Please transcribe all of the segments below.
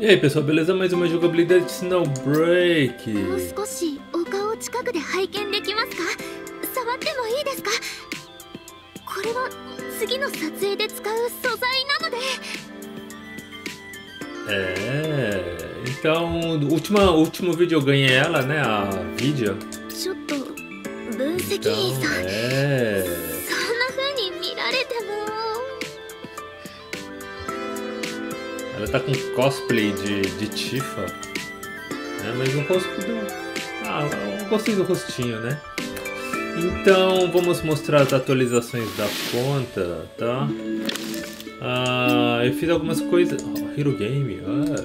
E aí pessoal, beleza? Mais uma jogabilidade de Snowbreak. もう少しお顔近くで拝見できますか？触ってもいいですか？これは次の撮影で使う素材なので。 Então, último vídeo eu ganhei ela, né? A Vidya. ちょっと分析員さん、そんな風に見られても。 Ela tá com cosplay de Tifa, né? Mas o rosto do... eu gostei do rostinho, né? Então vamos mostrar as atualizações da conta, tá? Eu fiz algumas coisas... Hero Game,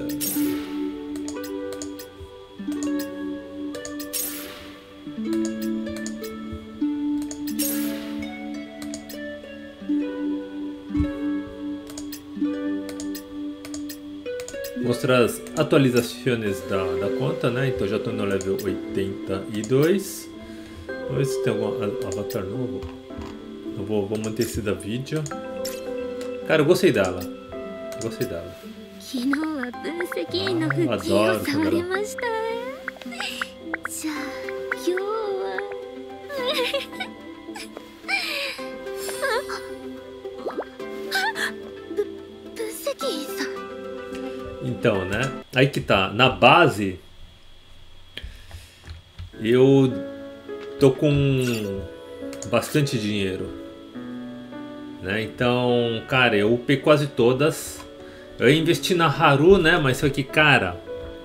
Mostrar as atualizações da conta, né? Então já tô no level 82. Vamos ver se tem algum avatar novo. Eu vou manter esse da vídeo. Cara, eu gostei dela. Gostei dela. 昨日は分析員の腹筋を触りました。じゃあ今日は分析員さん。 Então, né? Aí que tá. Na base, eu tô com bastante dinheiro, né? Então, cara, eu upei quase todas. Eu investi na Haru, né? Mas só que, cara,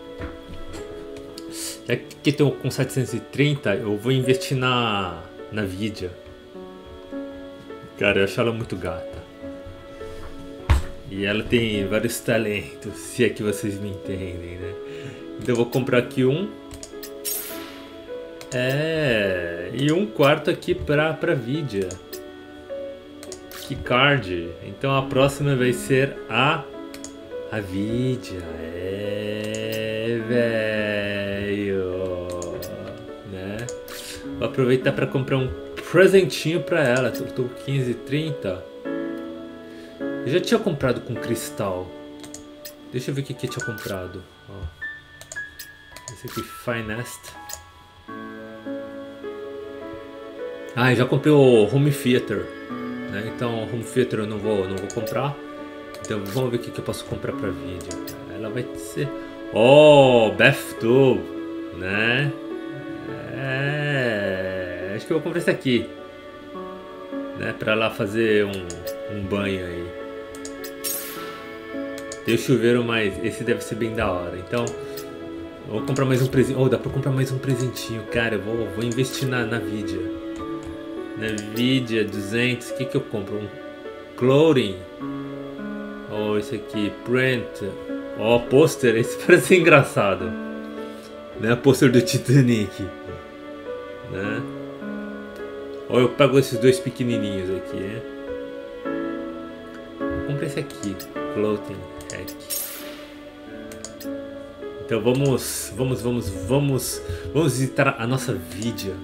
já que eu tô com 730, eu vou investir na Vidya. Cara, eu acho ela muito gata. E ela tem vários talentos, se é que vocês me entendem, né? Então eu vou comprar aqui um. E um quarto aqui pra Vidya. Que card. Então a próxima vai ser a Vidya. Velho. Né? Vou aproveitar pra comprar um presentinho pra ela. Eu tô com 15,30. Eu já tinha comprado com cristal. Deixa eu ver o que eu tinha comprado. Ó. Esse aqui, Finest. Eu já comprei o Home Theater, né? Então, o Home Theater eu não vou comprar. Então, vamos ver o que eu posso comprar pra vídeo. Ela vai ser... Bathtub, né? Acho que eu vou comprar esse aqui, né? Pra lá fazer um banho aí. Tem o chuveiro, mas esse deve ser bem da hora. Então, eu vou comprar mais um presente. Dá pra comprar mais um presentinho. Cara, eu vou investir na Vidya. Na Vidya 200. O que eu compro? Um clothing. Esse aqui. Print. Pôster. Esse parece engraçado. Né? Pôster do Titanic. Né? Eu pego esses dois pequenininhos aqui, né? Vou comprar esse aqui. Clothing. Então vamos visitar a nossa Vidya.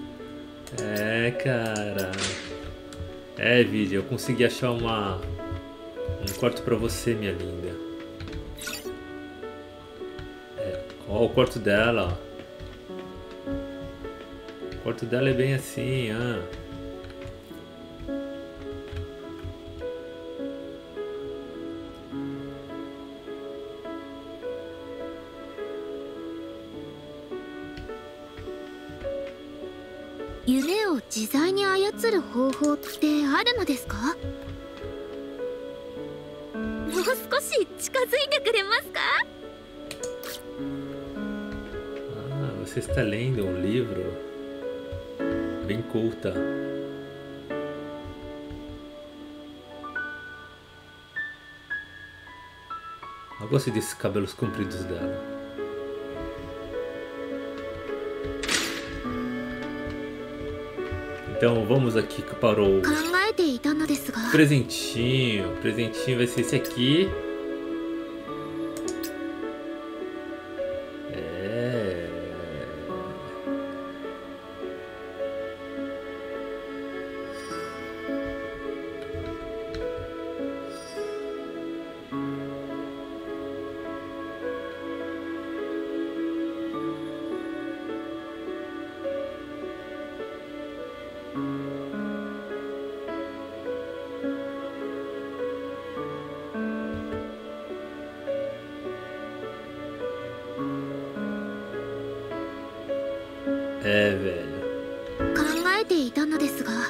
Cara. Vidya, eu consegui achar um quarto pra você, minha linda. O quarto dela, ó. O quarto dela é bem assim, 夢を自在に操る方法ってあるのですか？もう少し近づいてくれますか？ Você está lendo um livro bem culta. Eu gostei desses cabelos compridos dela. Então vamos aqui para o presentinho. O presentinho vai ser esse aqui. É, velho. 考えていたのですが。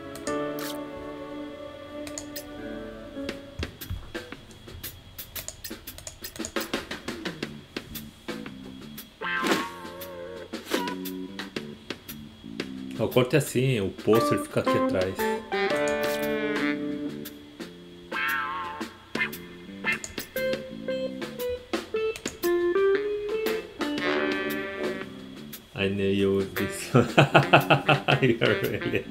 O corte é assim, o pôster fica aqui atrás. I knew you would be so... You're really...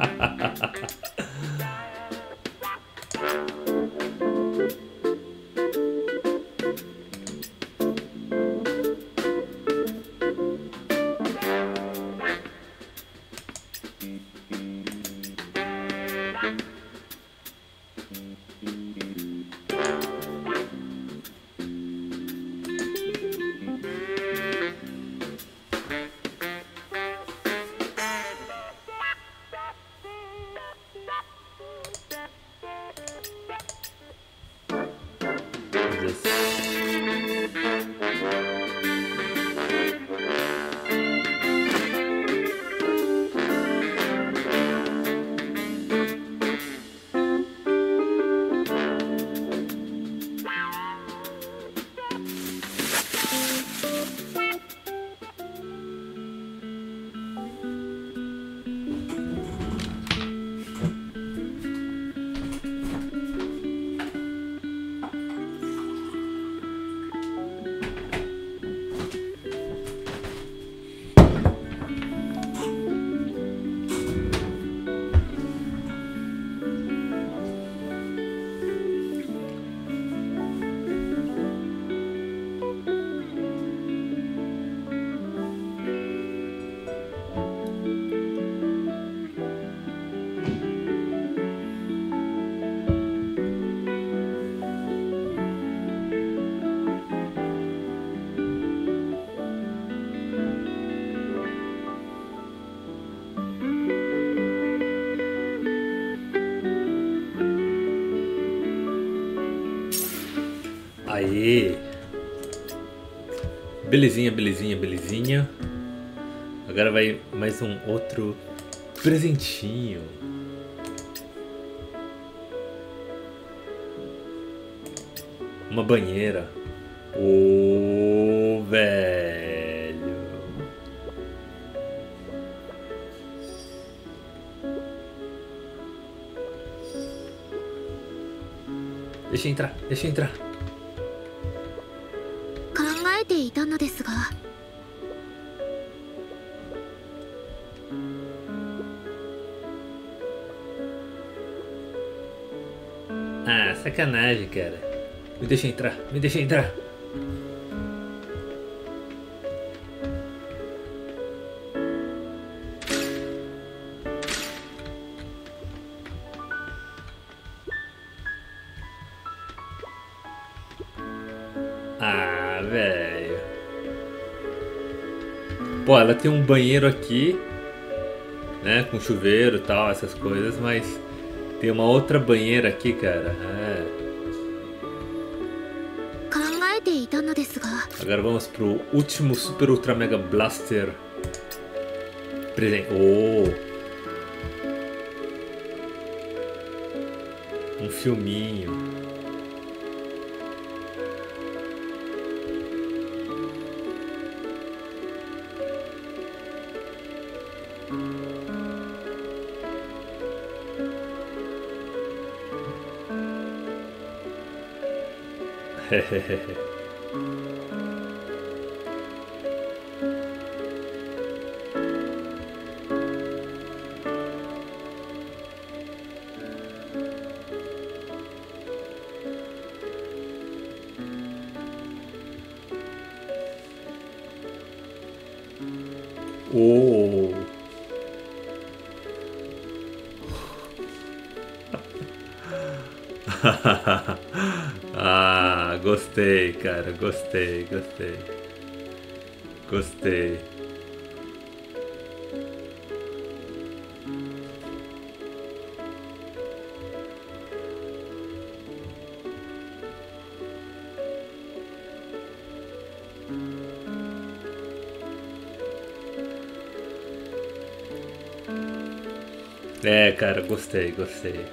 Aê! Belezinha, belezinha, belezinha. Agora vai mais um outro presentinho. Uma banheira. Ô, velho. Deixa eu entrar, deixa eu entrar. 考えていたのですが。 Ah, sacanagem, cara. Me deixa entrar, me deixa entrar. Ah, velho. Pô, ela tem um banheiro aqui, né? Com chuveiro e tal, essas coisas, mas tem uma outra banheira aqui, cara. É. 考えていたのですが。 Agora vamos pro último Super Ultra Mega Blaster presente. Oh! Um filminho. Oh! Ah, gostei, cara, gostei, gostei. Gostei. É, cara, gostei, gostei.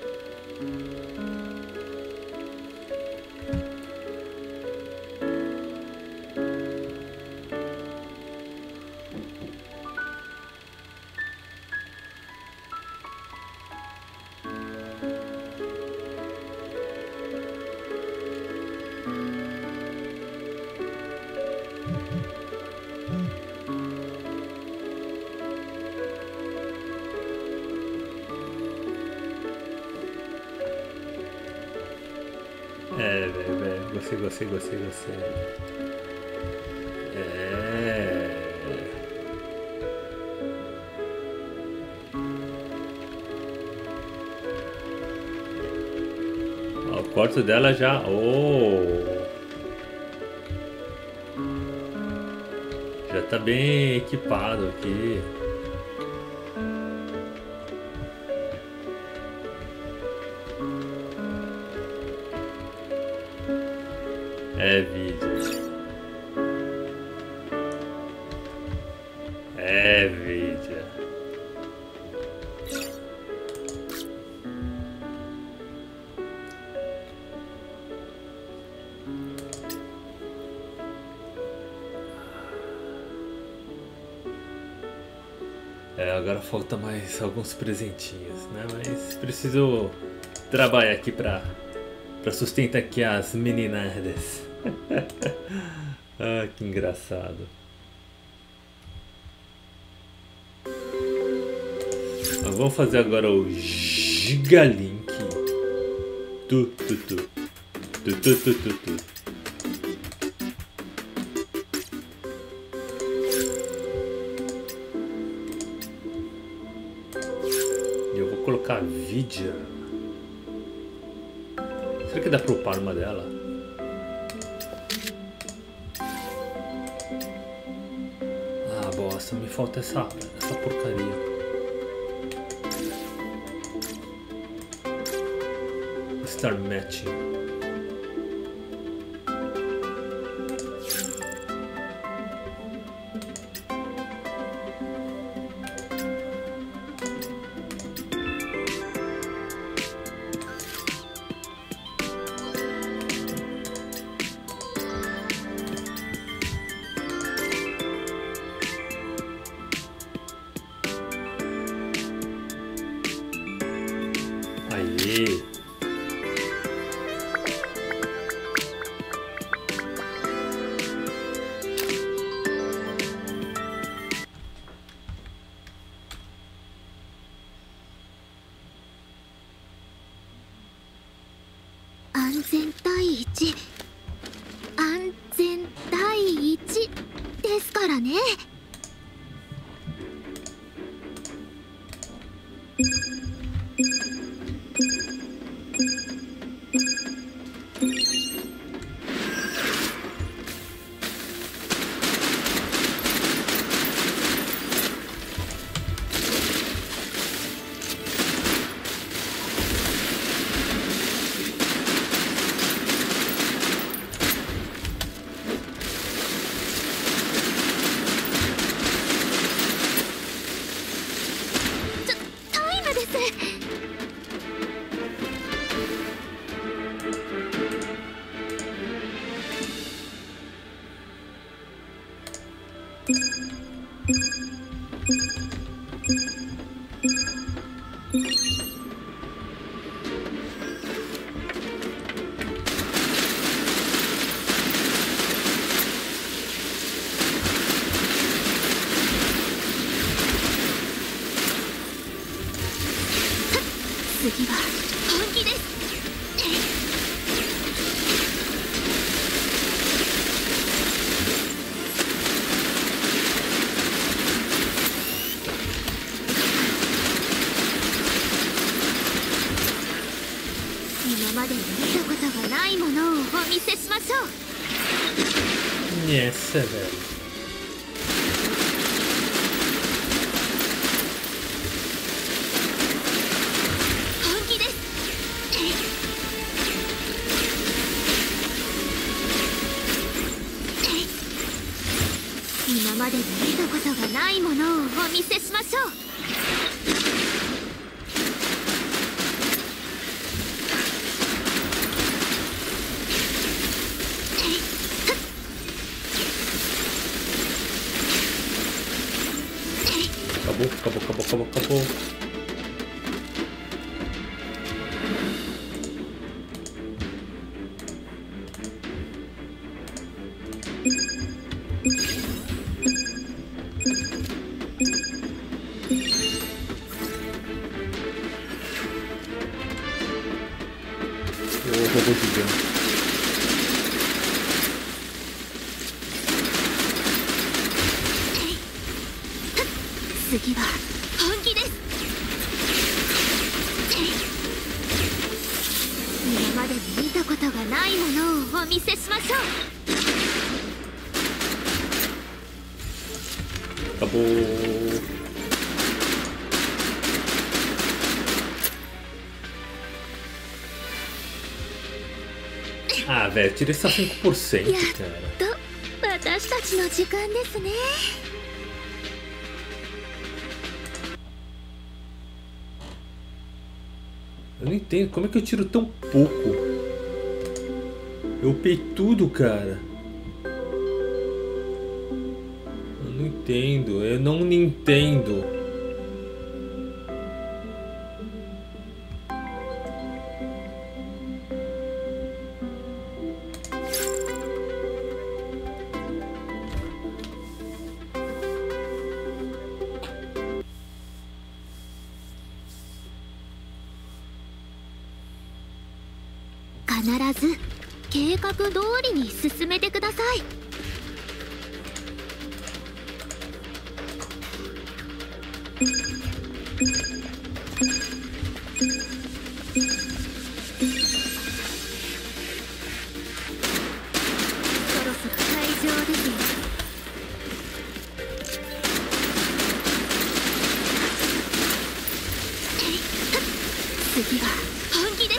É, velho, gostei. É. Ó, o corte dela já. Oh! Já tá bem equipado aqui. É vídeo. É vídeo. É, agora falta mais alguns presentinhos, né? Mas preciso trabalhar aqui pra sustentar aqui as meninadas. Ah, que engraçado. Vamos fazer agora o Gigalink. Tu. E eu vou colocar Vidya. Será que dá pra upar uma dela? Ah, bosta, me falta essa porcaria. Star Matching. Aê! 安全第一、安全第一ですからね。タイムです。次は本気です。今までに見たことがないものをお見せしましょう。 Nossa, velho. acabou, acabou. O robô gigante. 次は本気です。今までに見たことがないものをお見せしましょう。 Acabou. Ah, velho, tirei só 5%, cara. と私たちの時間ですね。 Eu não entendo, como é que eu tiro tão pouco? Eu upei tudo, cara. Eu não entendo, eu não entendo. 必ず計画通りに進めてください。そろそろ会場ですよ。次は本気です。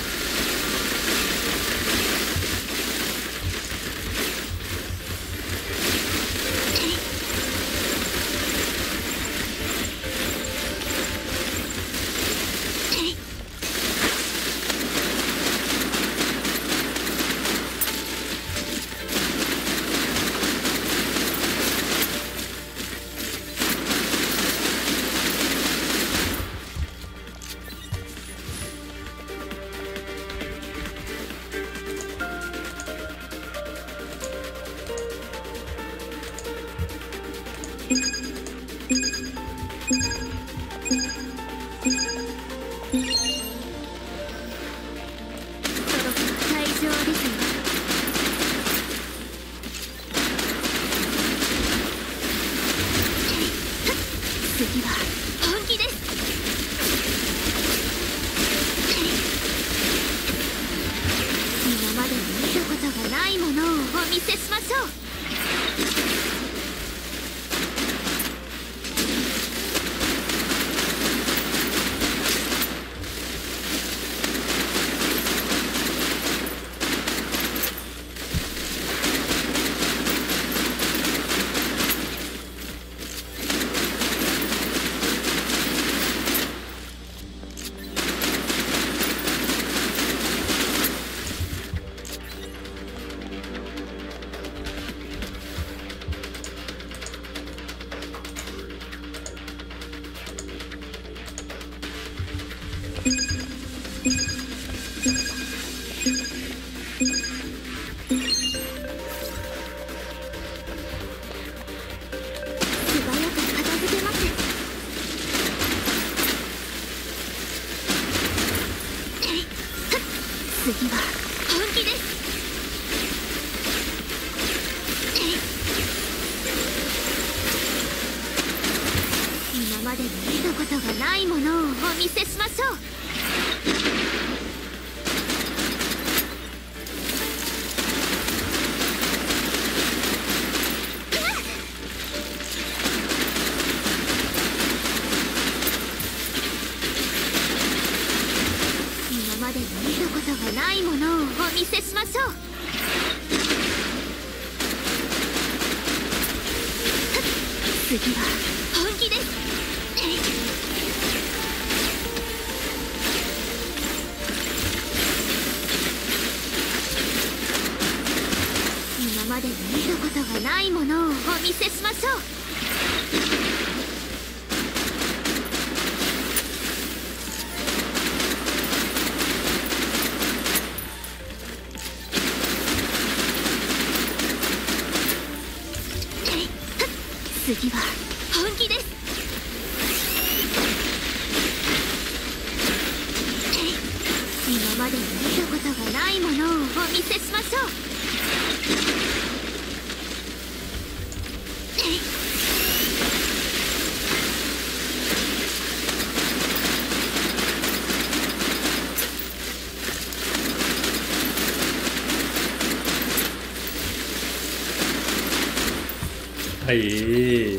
次は本気です。今までに見たことがないものをお見せしましょう。 次は本気です。今までに見たことがないものをお見せしましょう。今までに見たことがないものをお見せしましょう。次は本気です。今までに見たことがないものをお見せしましょう。 次は本気です。今までに見たことがないものをお見せしましょう。 Aê!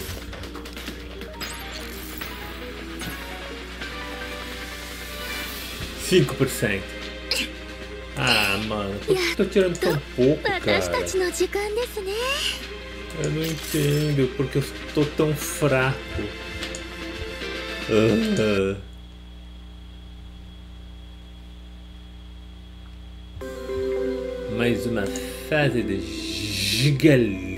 $5%. Ah, mano, por que eu tô tirando tão pouco, cara? Eu não entendo porque eu tô tão fraco. Mais uma fase de Gigalink.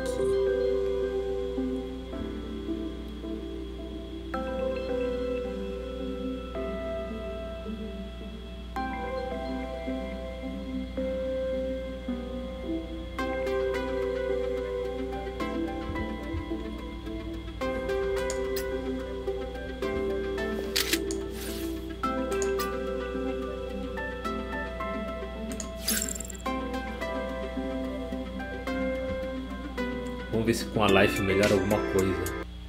Vamos ver se com a life melhora alguma coisa.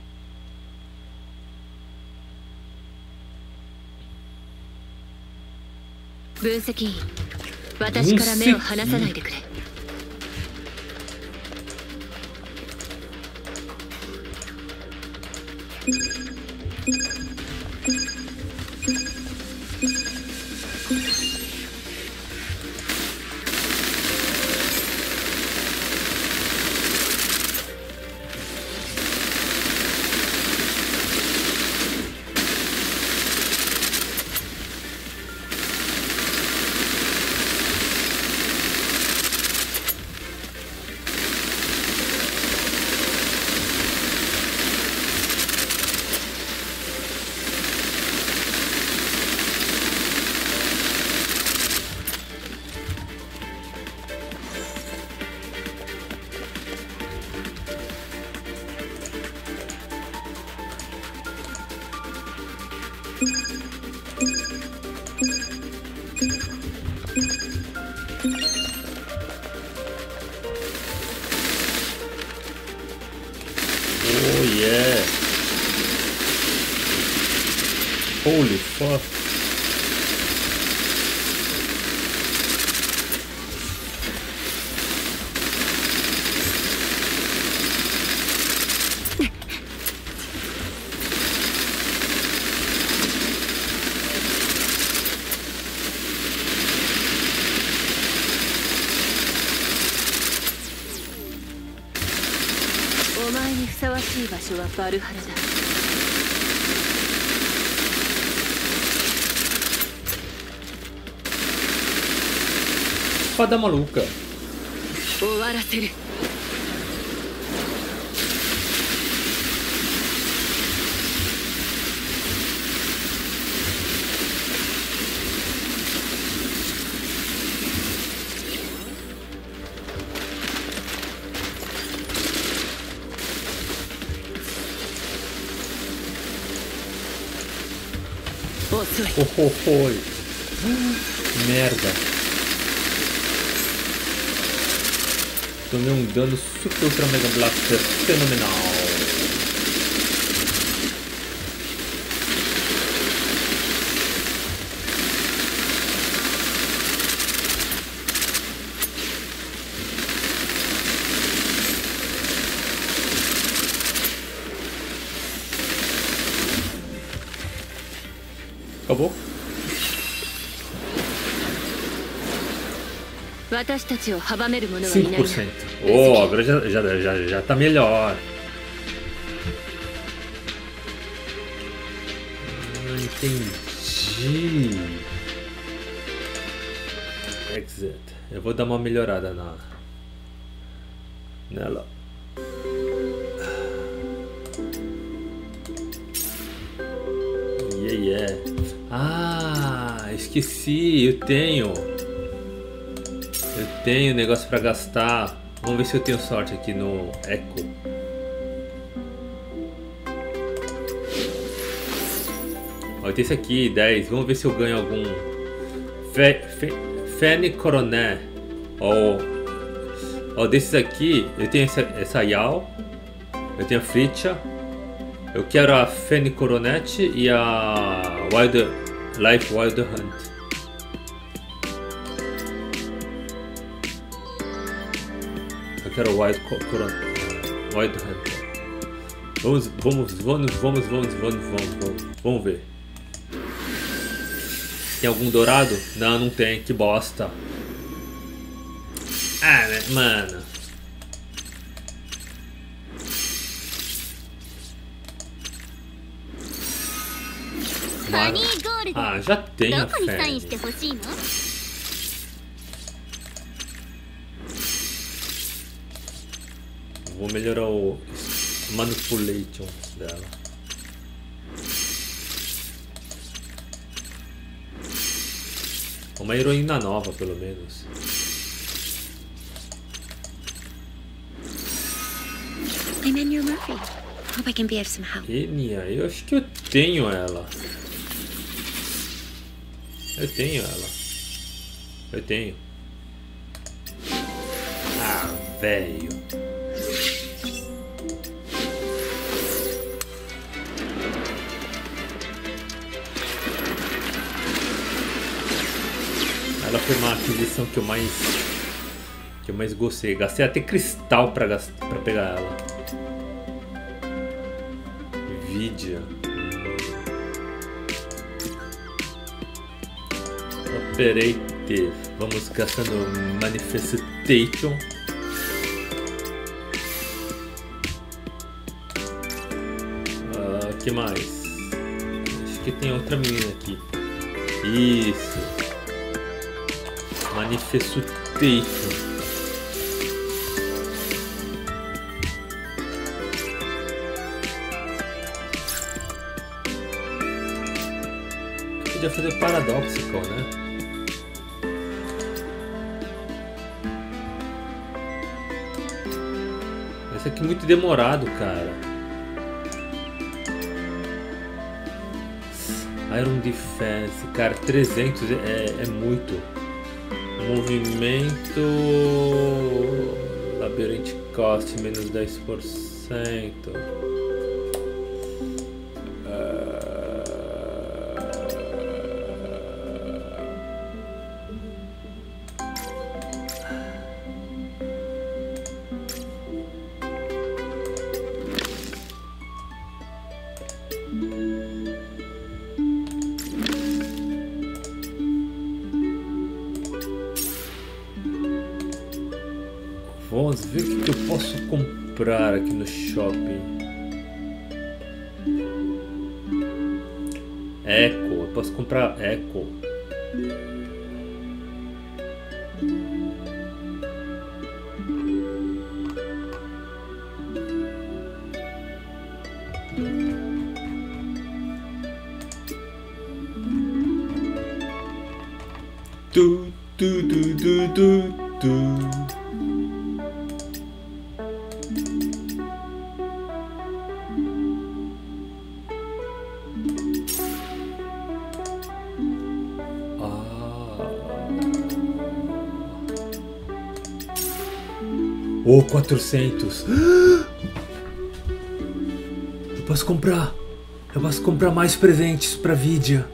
Oh yeah! Holy fuck! Fada maluca. Merda. Tomei um dano super ultra mega blaster fenomenal. Acabou? 5%. Oh, agora já tá melhor. Entendi. Exit. Eu vou dar uma melhorada nela. Yeah. Ah, esqueci. Eu tenho negócio pra gastar. Vamos ver se eu tenho sorte aqui no Echo. Ó, tem esse aqui, 10. Vamos ver se eu ganho algum. Fene Coroné. Ó, desses aqui, eu tenho essa Yao. Eu tenho a Fritcha. Eu quero a Fene Coronet e a Life Wild Hunt. Eu quero o Wild Hunt. Vamos ver. Tem algum dourado? Não, não tem. Que bosta. Ah, mano. Ah, já tenho a Fene. Vou melhorar o Manipulation dela. Uma heroína nova, pelo menos. I'm Enya Murphy. Hope I can be of some help. Enya, eu acho que eu tenho ela. Eu tenho. Ah, velho. Ela foi uma aquisição que eu mais gostei. Gastei até cristal pra pegar ela. Vidia. Operator. Vamos gastando Manifestation. Que mais? Acho que tem outra menina aqui. Isso. Manifestation. Podia fazer Paradoxical, né? Esse aqui é muito demorado, cara. Iron Defense, cara, 300 é muito. Movimento. Labyrinth Cost, menos 10%. Vamos ver o que eu posso comprar aqui no shopping. Echo, eu posso comprar Echo. Tu. Oh, 400. Eu posso comprar mais presentes pra Vidia.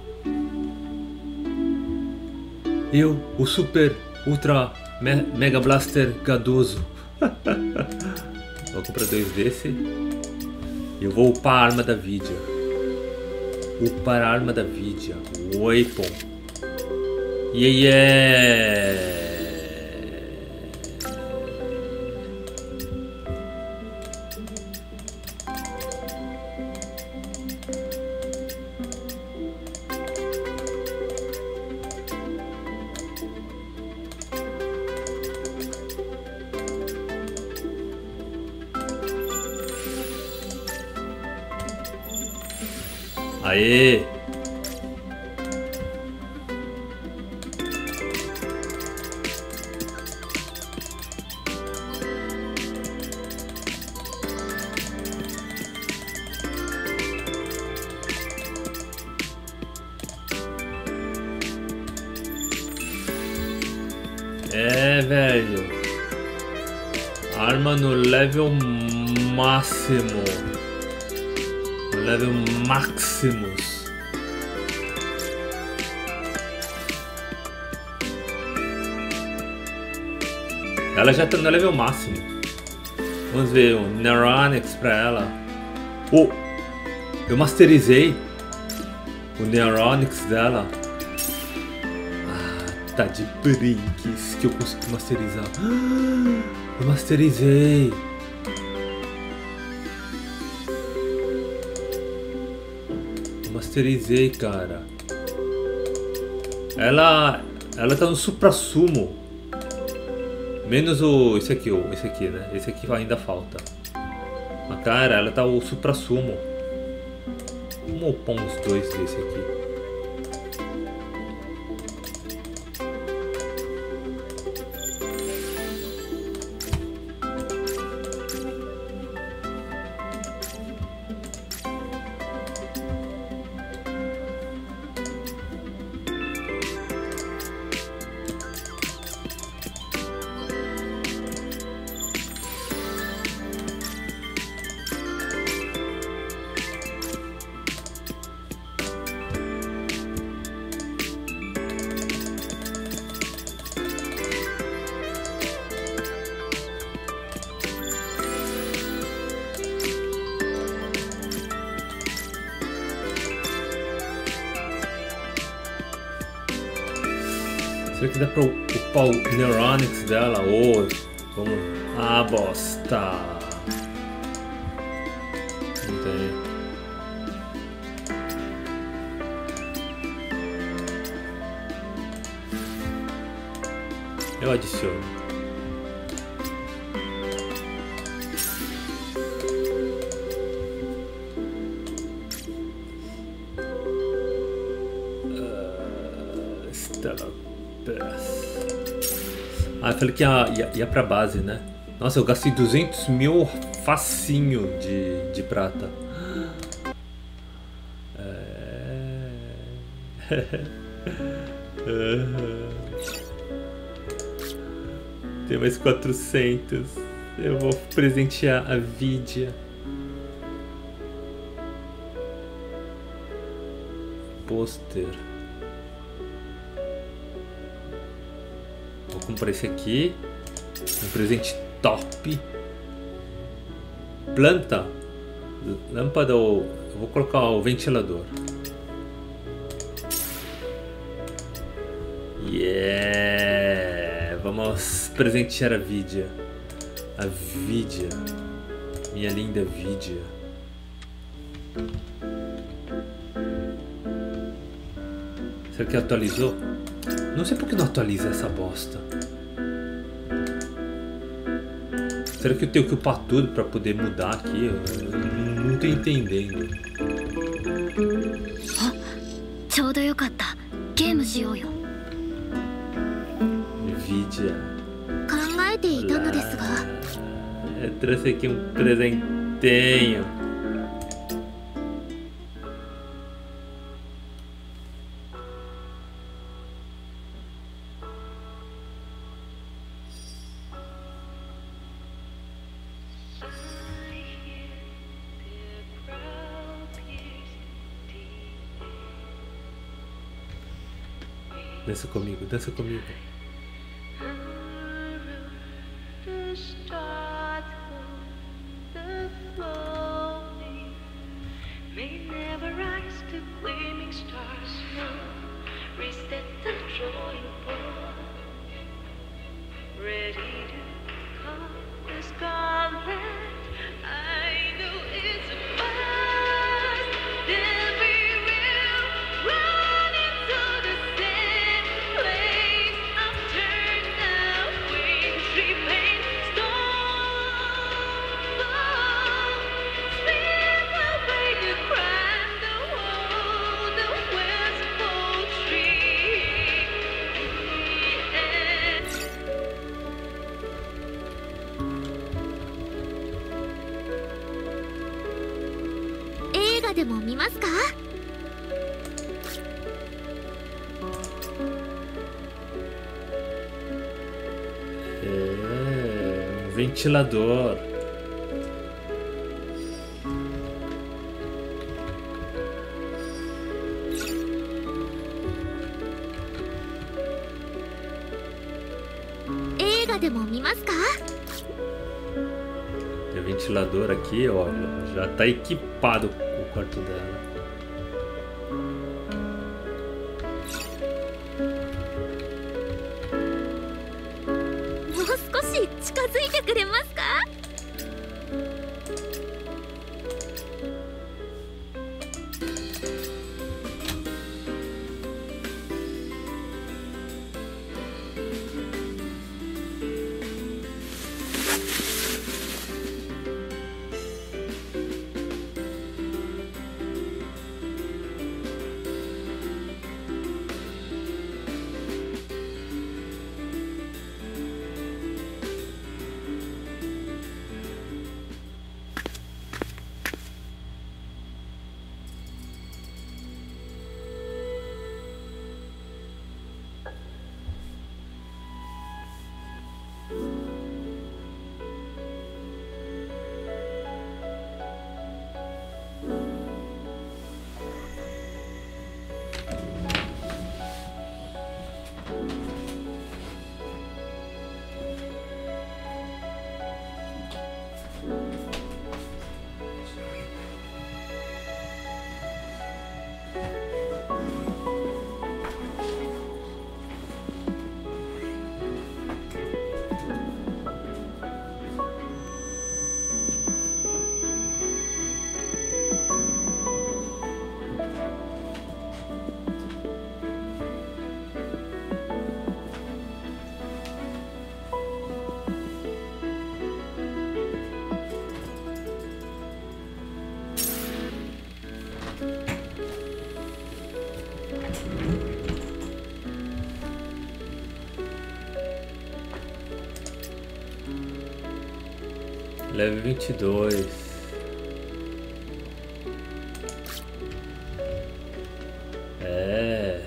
O Super Ultra Mega Blaster Gadoso. Vou comprar 2 desse. E eu vou upar a arma da Vidia. Weapon. Yeah. Aê! velho. Arma no level máximo. No level Maximus. Ela já tá no level máximo. Vamos ver um Neuronics pra ela. Oh! Eu masterizei o Neuronics dela. Ah, tá de brinques que eu consegui masterizar. Eu masterizei. Eu masterizei, cara. Ela tá no supra-sumo. Menos esse aqui, né? Esse aqui ainda falta. Mas, cara, ela tá o supra-sumo. Vamos upar uns dois desse aqui. Será que dá pra upar o Neuronics dela? Ô, vamos... Ah, bosta! Não tem. Eu adiciono. Ah, eu falei que ia pra base, né? Nossa, eu gastei 200 mil facinho de prata. Tem mais 400. Eu vou presentear a Vidia. Pôster. Vou comprar esse aqui. Um presente top. Planta. Lâmpada. Eu vou colocar o ventilador. Yeah! Vamos presentear a Vidia. A Vidia. Minha linda Vidia. Será que atualizou? Não sei por que não atualiza essa bosta. Será que eu tenho que upar tudo pra poder mudar aqui? Eu não tô entendendo. Vidia. Eu trouxe aqui um presentinho. Dança comigo, dança comigo. Ventilador. Tem ventilador aqui, ó. Já tá equipado o quarto dela. Level 22. É.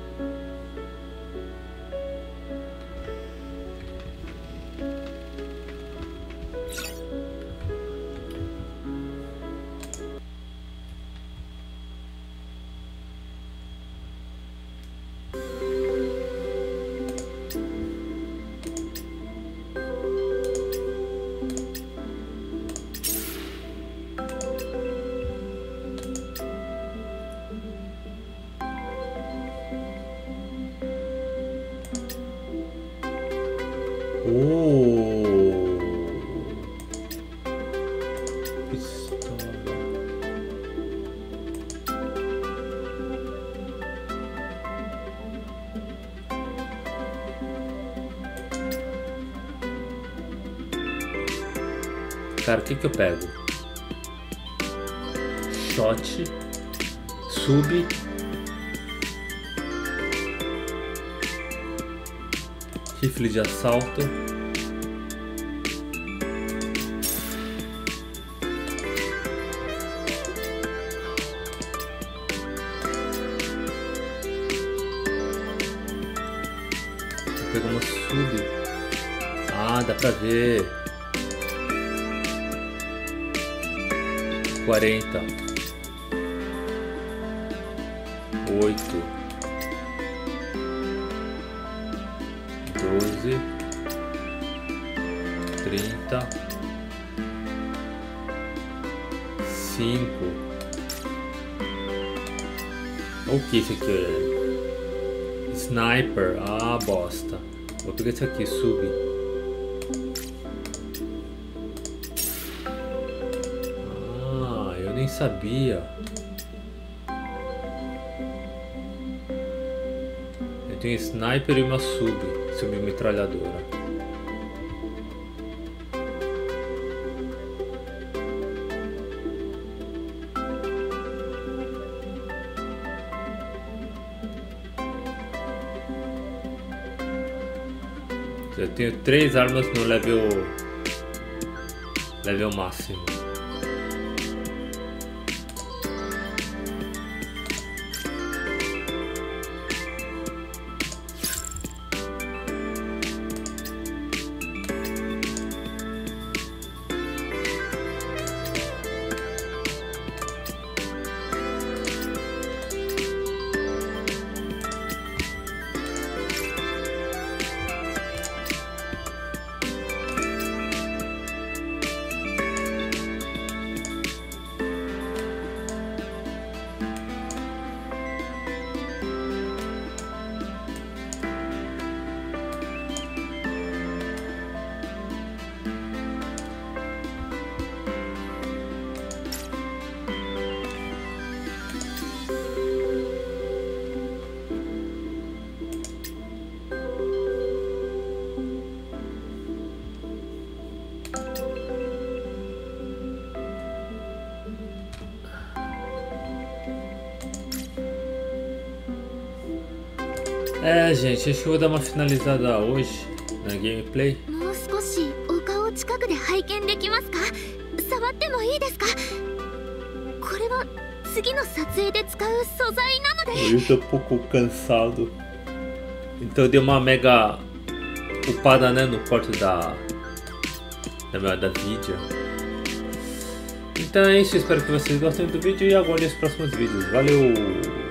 Pistola. Cara, o que que eu pego? Shot, sub, rifle de assalto, vou pegar uma sub. Ah, dá pra ver. 40, 8, 12, 30, 5. O que isso aqui é? Sniper. Ah, bosta. Vou pegar esse aqui, sub. Nem sabia. Eu tenho sniper e uma submetralhadora. Eu tenho 3 armas no level máximo. É, gente, acho que eu vou dar uma finalizada hoje na gameplay. もう少しお顔近くで拝見できますか？触ってもいいですか？これは次の撮影で使う素材なので。 Eu tô um pouco cansado. Então eu dei uma mega upada, né, no porto da vídeo. Então é isso, espero que vocês gostem do vídeo e aguardem os próximos vídeos. Valeu!